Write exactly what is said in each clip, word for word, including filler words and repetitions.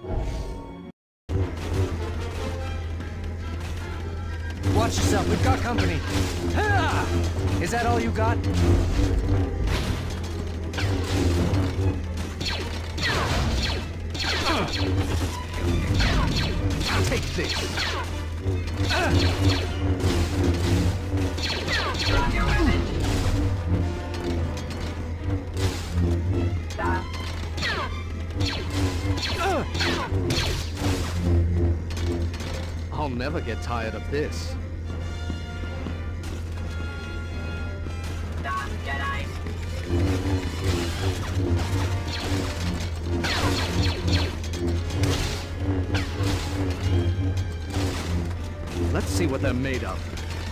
Watch yourself, we've got company. Ha! Is that all you got? Take this. I'll never get tired of this. Let's see what they're made of.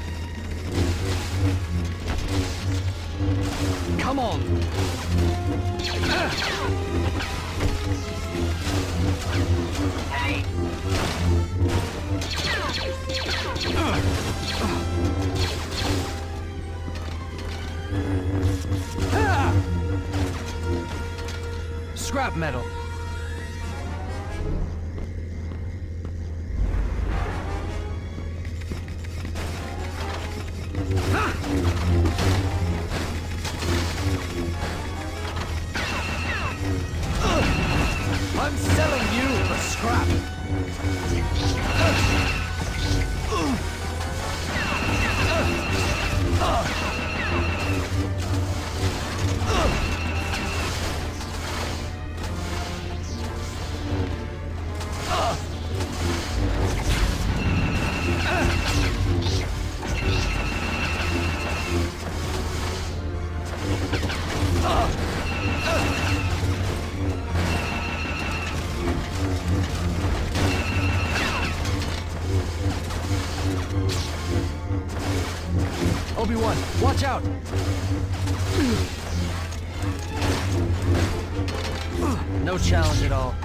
Come on! Hey! Scrap metal. I'm selling you for scrap. Obi-Wan, watch out! No challenge at all.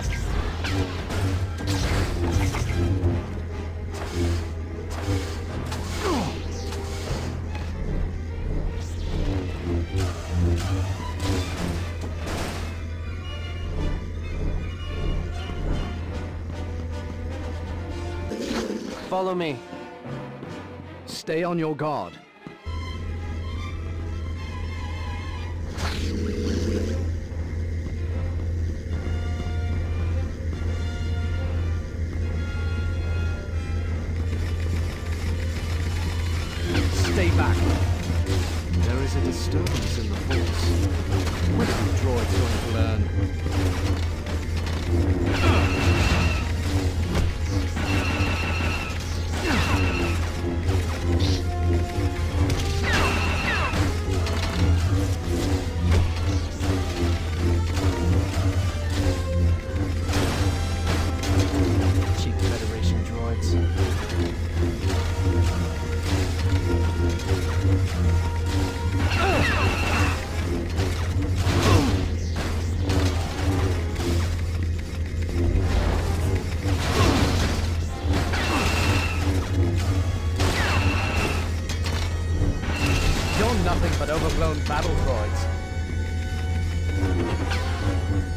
Follow me. Stay on your guard. Stay back. There is a disturbance in the Force. When are you droids going to learn? Cheap Federation droids. You're nothing but overblown battle droids.